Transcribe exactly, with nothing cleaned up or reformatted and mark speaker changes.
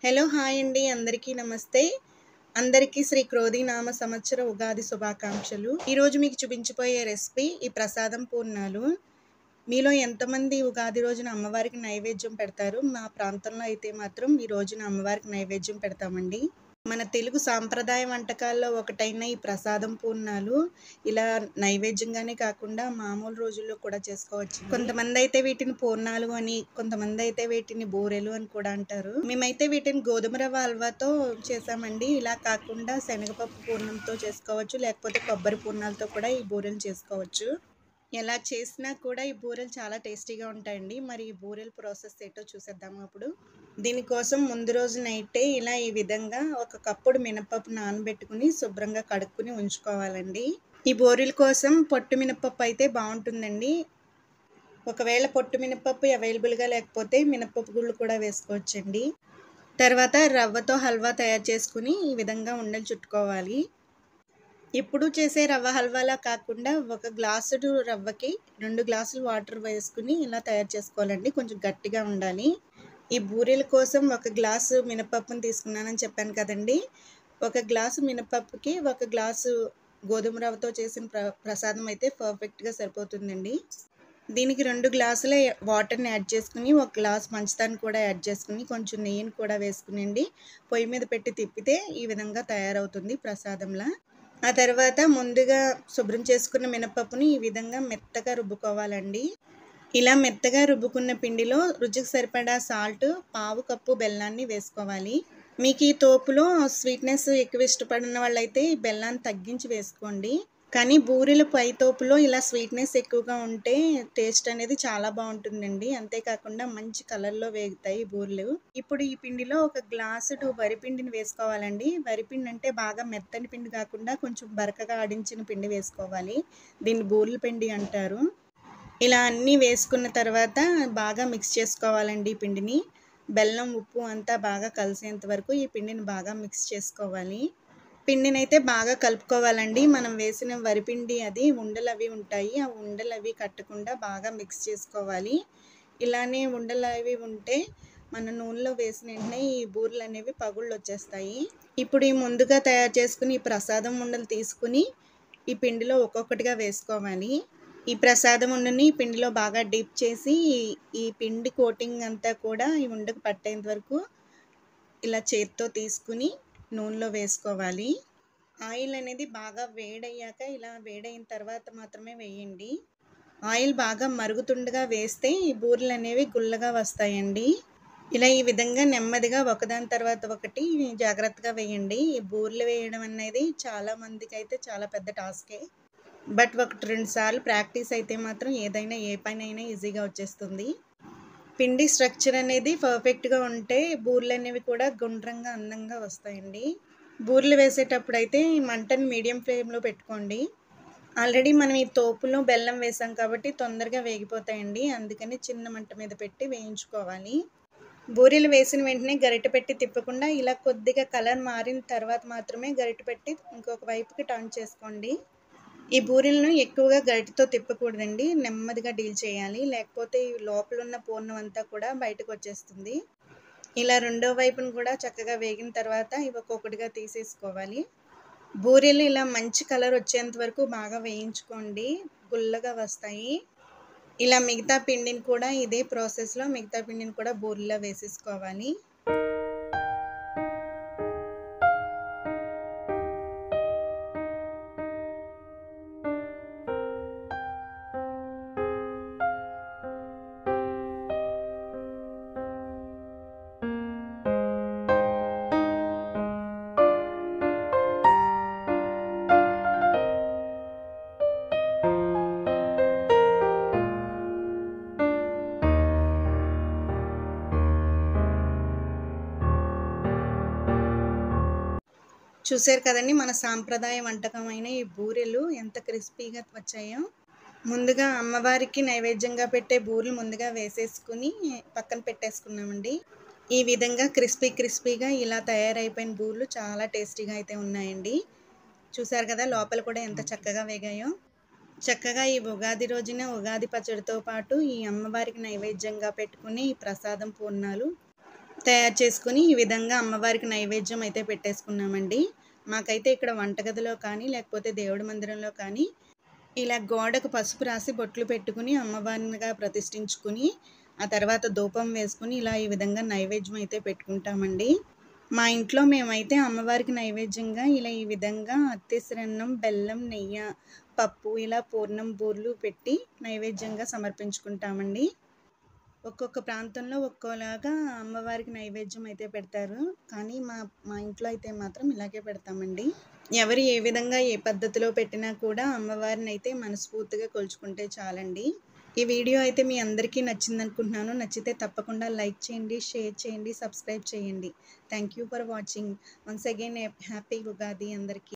Speaker 1: Hello hi అండి అందరికీ నమస్తే. అందరికీ శ్రీ క్రోధినామ సంవత్సర ఉగాది శుభాకాంక్షలు. ఈరోజు మీకు చూపించబోయే రెసిపీ ఈ ప్రసాదం పూర్ణాలు. మీలో ఎంతమంది ఉగాది రోజున అమ్మవారికి నైవేద్యం పెడతారు? మా ప్రాంతంలో అయితే మాత్రం ఈ రోజున అమ్మవారికి నైవేద్యం పెడతామండి. మన తెలుగు సాంప్రదాయ వంటకాల్లో ఒకటైన ఈ ప్రసాదం పూర్ణాలు ఇలా నైవేద్యంగానే కాకుండా మామూలు రోజుల్లో కూడా చేసుకోవచ్చు. కొంతమంది అయితే వీటిని పూర్ణాలు అని, కొంతమంది అయితే వీటిని బూరెలు అని కూడా అంటారు. మేమైతే వీటిని గోధుమ రవ్వ హల్వాతో చేసామండి. ఇలా కాకుండా శనగపప్పు పూర్ణంతో చేసుకోవచ్చు, లేకపోతే కొబ్బరి పూర్ణాలతో కూడా ఈ బూరెలు చేసుకోవచ్చు. ఎలా చేసినా కూడా ఈ బూరెలు చాలా టేస్టీగా ఉంటాయండి. మరి ఈ బూరెల ప్రాసెస్ ఏంటో చూసేద్దాము అప్పుడు. దీనికోసం ముందు రోజు నైటే ఇలా ఈ విధంగా ఒక కప్పుడు మినపప్పు నానబెట్టుకుని శుభ్రంగా కడుక్కుని ఉంచుకోవాలండి. ఈ బూరెల కోసం పొట్టు మినపప్పు అయితే బాగుంటుందండి. ఒకవేళ పొట్టు మినపప్పు అవైలబుల్గా లేకపోతే మినపప్పు గుళ్ళు కూడా వేసుకోవచ్చండి. తర్వాత రవ్వతో హల్వా తయారు చేసుకుని ఈ విధంగా ఉండలు చుట్టుకోవాలి. ఇప్పుడు చేసే రవ్వ హల్వాలా కాకుండా ఒక గ్లాసుడు రవ్వకి రెండు గ్లాసులు వాటర్ వేసుకుని ఇలా తయారు చేసుకోవాలండి. కొంచెం గట్టిగా ఉండాలి. ఈ బూరెల కోసం ఒక గ్లాసు మినపప్పుని తీసుకున్నానని చెప్పాను కదండి. ఒక గ్లాసు మినపప్పుకి ఒక గ్లాసు గోధుమ రవ్వతో చేసిన ప్ర ప్రసాదం అయితే పర్ఫెక్ట్గా సరిపోతుందండి. దీనికి రెండు గ్లాసుల వాటర్ని యాడ్ చేసుకుని ఒక గ్లాస్ పంచదారని కూడా యాడ్ చేసుకుని కొంచెం నెయ్యిని కూడా వేసుకునండి పొయ్యి మీద పెట్టి తిప్పితే ఈ విధంగా తయారవుతుంది ప్రసాదంలా. ఆ తర్వాత ముందుగా శుభ్రం చేసుకున్న మినపప్పుని ఈ విధంగా మెత్తగా రుబ్బుకోవాలండి. ఇలా మెత్తగా రుబ్బుకున్న పిండిలో రుచికి సరిపడా సాల్ట్, పావు కప్పు బెల్లాన్ని వేసుకోవాలి. మీకు ఈ తోపులో స్వీట్నెస్ ఎక్కువ ఇష్టపడిన వాళ్ళైతే ఈ బెల్లాన్ని తగ్గించి వేసుకోండి. కానీ బూరెల పై తోపులో ఇలా స్వీట్నెస్ ఎక్కువగా ఉంటే టేస్ట్ అనేది చాలా బాగుంటుందండి. అంతేకాకుండా మంచి కలర్లో వేగుతాయి బూరెలు. ఇప్పుడు ఈ పిండిలో ఒక గ్లాసుడు వరిపిండిని వేసుకోవాలండి. వరిపిండి అంటే బాగా మెత్తని పిండి కాకుండా కొంచెం బరకగా ఆడించిన పిండి వేసుకోవాలి. దీన్ని బూరెల పిండి అంటారు. ఇలా అన్నీ వేసుకున్న తర్వాత బాగా మిక్స్ చేసుకోవాలండి ఈ పిండిని. బెల్లం, ఉప్పు అంతా బాగా కలిసేంత వరకు ఈ పిండిని బాగా మిక్స్ చేసుకోవాలి. పిండిని అయితే బాగా కలుపుకోవాలండి. మనం వేసిన వరిపిండి అది ఉండలు అవి ఉంటాయి. ఆ ఉండలు అవి కట్టకుండా బాగా మిక్స్ చేసుకోవాలి. ఇలానే ఉండలు అవి ఉంటే మన నూనెలో వేసిన వెంటనే ఈ బూరెలు అనేవి పగుళ్ళు వచ్చేస్తాయి. ఇప్పుడు ఈ ముందుగా తయారు చేసుకుని ఈ ప్రసాదం ఉండలు తీసుకుని ఈ పిండిలో ఒక్కొక్కటిగా వేసుకోవాలి. ఈ ప్రసాదం ఉండని పిండిలో బాగా డిప్ చేసి ఈ పిండి కోటింగ్ అంతా కూడా ఈ ఉండకు పట్టేంత వరకు ఇలా చేత్తో తీసుకుని నూనెలో వేసుకోవాలి. ఆయిల్ అనేది బాగా వేడయ్యాక ఇలా వేడైన తర్వాత మాత్రమే వేయండి. ఆయిల్ బాగా మరుగుతుండగా వేస్తే ఈ బూరెలు అనేవి గుల్లగా వస్తాయండి. ఇలా ఈ విధంగా నెమ్మదిగా ఒకదాని తర్వాత ఒకటి జాగ్రత్తగా వేయండి. ఈ బూరెలు వేయడం అనేది చాలా మందికి అయితే చాలా పెద్ద టాస్కే. బట్ ఒకటి రెండు సార్లు ప్రాక్టీస్ అయితే మాత్రం ఏదైనా ఏ పని అయినా ఈజీగా వచ్చేస్తుంది. పిండి స్ట్రక్చర్ అనేది పర్ఫెక్ట్గా ఉంటే బూరెలు అనేవి కూడా గుండ్రంగా అందంగా వస్తాయండి. బూరెలు వేసేటప్పుడు అయితే మంటని మీడియం ఫ్లేమ్లో పెట్టుకోండి. ఆల్రెడీ మనం ఈ తోపులో బెల్లం వేసాం కాబట్టి తొందరగా వేగిపోతాయండి. అందుకని చిన్న మంట మీద పెట్టి వేయించుకోవాలి. బూరెలు వేసిన వెంటనే గరిటె పెట్టి తిప్పకుండా ఇలా కొద్దిగా కలర్ మారిన తర్వాత మాత్రమే గరిటె పెట్టి ఇంకొక వైపుకి టర్న్ చేసుకోండి. ఈ బూరెలను ఎక్కువగా గరిటెతో తిప్పకూడదండి. నెమ్మదిగా డీల్ చేయాలి. లేకపోతే ఈ లోపల ఉన్న పూర్ణం అంతా కూడా బయటకు వచ్చేస్తుంది. ఇలా రెండో వైపును కూడా చక్కగా వేగిన తర్వాత ఇవి ఒక్కొక్కటిగా తీసేసుకోవాలి. బూరెలు ఇలా మంచి కలర్ వచ్చేంత వరకు బాగా వేయించుకోండి. గుల్లగా వస్తాయి. ఇలా మిగతా పిండిని కూడా ఇదే ప్రాసెస్లో మిగతా పిండిని కూడా బూరెల్లో వేసేసుకోవాలి. చూసారు కదండి మన సాంప్రదాయ వంటకమైన ఈ బూరెలు ఎంత క్రిస్పీగా వచ్చాయో. ముందుగా అమ్మవారికి నైవేద్యంగా పెట్టే బూరెలు ముందుగా వేసేసుకుని పక్కన పెట్టేసుకున్నామండి. ఈ విధంగా క్రిస్పీ క్రిస్పీగా ఇలా తయారైపోయిన బూరెలు చాలా టేస్టీగా అయితే ఉన్నాయండి. చూసారు కదా లోపల కూడా ఎంత చక్కగా వేగాయో. చక్కగా ఈ ఉగాది రోజున ఉగాది పచ్చడితో పాటు ఈ అమ్మవారికి నైవేద్యంగా పెట్టుకుని ఈ ప్రసాదం పూర్ణాలు తయారు చేసుకుని ఈ విధంగా అమ్మవారికి నైవేద్యం అయితే పెట్టేసుకున్నామండి. మాకైతే ఇక్కడ వంటగదిలో కానీ లేకపోతే దేవుడి మందిరంలో కానీ ఇలా గోడకు పసుపు రాసి బొట్లు పెట్టుకుని అమ్మవారినిగా ప్రతిష్ఠించుకుని ఆ తర్వాత ధూపం వేసుకుని ఇలా ఈ విధంగా నైవేద్యం అయితే పెట్టుకుంటామండి. మా ఇంట్లో మేమైతే అమ్మవారికి నైవేద్యంగా ఇలా ఈ విధంగా అత్తేసరన్నం, బెల్లం, నెయ్యి, పప్పు ఇలా పూర్ణం బూర్లు పెట్టి నైవేద్యంగా సమర్పించుకుంటామండి. ఒక్కొక్క ప్రాంతంలో ఒక్కోలాగా అమ్మవారికి నైవేద్యం అయితే పెడతారు. కానీ మా మా ఇంట్లో అయితే మాత్రం ఇలాగే పెడతామండి. ఎవరు ఏ విధంగా ఏ పద్ధతిలో పెట్టినా కూడా అమ్మవారిని అయితే మనస్ఫూర్తిగా కొలుచుకుంటే చాలండి. ఈ వీడియో అయితే మీ అందరికీ నచ్చిందనుకుంటున్నాను. నచ్చితే తప్పకుండా లైక్ చేయండి, షేర్ చేయండి, సబ్స్క్రైబ్ చేయండి. Thank you for watching. Once again happy Ugadi అందరికీ.